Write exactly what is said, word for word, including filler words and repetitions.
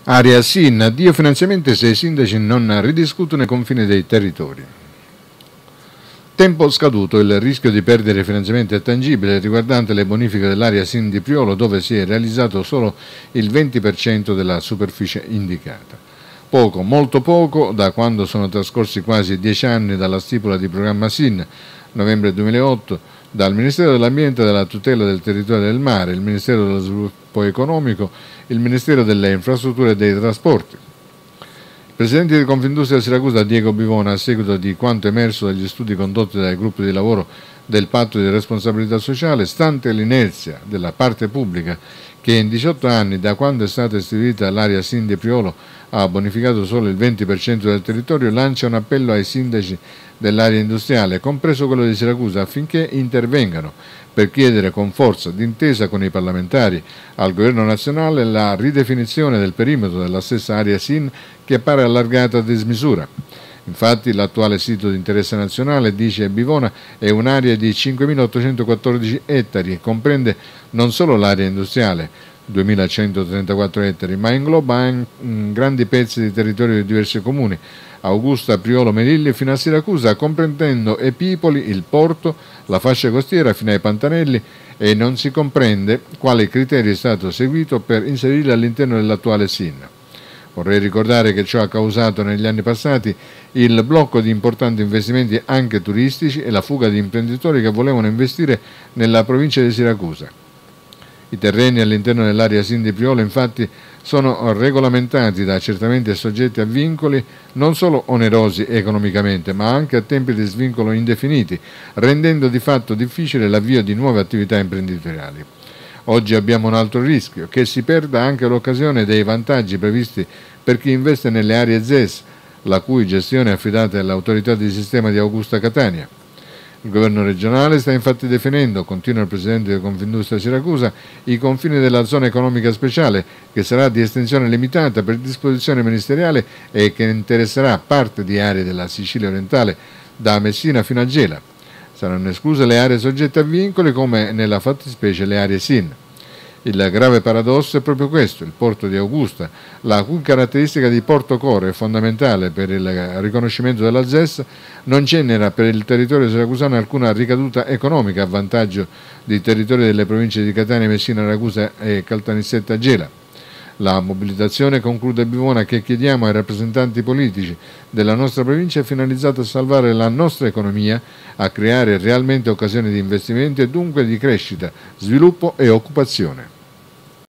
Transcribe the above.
Area SIN, addio finanziamenti se i sindaci non ridiscutono i confini dei territori. Tempo scaduto, il rischio di perdere finanziamenti è tangibile riguardante le bonifiche dell'area SIN di Priolo, dove si è realizzato solo il venti per cento della superficie indicata. Poco, molto poco, da quando sono trascorsi quasi dieci anni dalla stipula di programma SIN, novembre duemilaotto, dal Ministero dell'Ambiente e della Tutela del Territorio e del Mare, il Ministero dello Sviluppo Economico, il Ministero delle Infrastrutture e dei Trasporti. Il Presidente di Confindustria Siracusa, Diego Bivona, a seguito di quanto emerso dagli studi condotti dai gruppi di lavoro del Patto di Responsabilità Sociale, stante l'inerzia della parte pubblica che in diciotto anni, da quando è stata istituita l'area SIN di Priolo, ha bonificato solo il venti per cento del territorio, lancia un appello ai sindaci dell'area industriale, compreso quello di Siracusa, affinché intervengano per chiedere con forza, d'intesa con i parlamentari, al Governo nazionale la ridefinizione del perimetro della stessa area SIN, che appare allargata a dismisura. Infatti l'attuale sito di interesse nazionale, dice Bivona, è un'area di cinquemilaottocentoquattordici ettari e comprende non solo l'area industriale, duemilacentotrentaquattro ettari, ma ingloba anche grandi pezzi di territorio di diversi comuni, Augusta, Priolo, Melilli fino a Siracusa, comprendendo Epipoli, il porto, la fascia costiera fino ai Pantanelli, e non si comprende quale criterio è stato seguito per inserirli all'interno dell'attuale SIN. Vorrei ricordare che ciò ha causato negli anni passati il blocco di importanti investimenti anche turistici e la fuga di imprenditori che volevano investire nella provincia di Siracusa. I terreni all'interno dell'area SIN di Priolo infatti sono regolamentati da accertamenti soggetti a vincoli non solo onerosi economicamente, ma anche a tempi di svincolo indefiniti, rendendo di fatto difficile l'avvio di nuove attività imprenditoriali. Oggi abbiamo un altro rischio, che si perda anche l'occasione dei vantaggi previsti per chi investe nelle aree Z E S, la cui gestione è affidata all'autorità di sistema di Augusta Catania. Il governo regionale sta infatti definendo, continua il presidente di Confindustria Siracusa, i confini della zona economica speciale, che sarà di estensione limitata per disposizione ministeriale e che interesserà parte di aree della Sicilia orientale, da Messina fino a Gela. Saranno escluse le aree soggette a vincoli, come nella fattispecie le aree SIN. Il grave paradosso è proprio questo: il porto di Augusta, la cui caratteristica di porto core è fondamentale per il riconoscimento della Z E S, non genera per il territorio siracusano alcuna ricaduta economica a vantaggio dei territori delle province di Catania, Messina, Ragusa e Caltanissetta Gela. La mobilitazione, conclude Bivona, che chiediamo ai rappresentanti politici della nostra provincia, è finalizzata a salvare la nostra economia, a creare realmente occasioni di investimento e dunque di crescita, sviluppo e occupazione.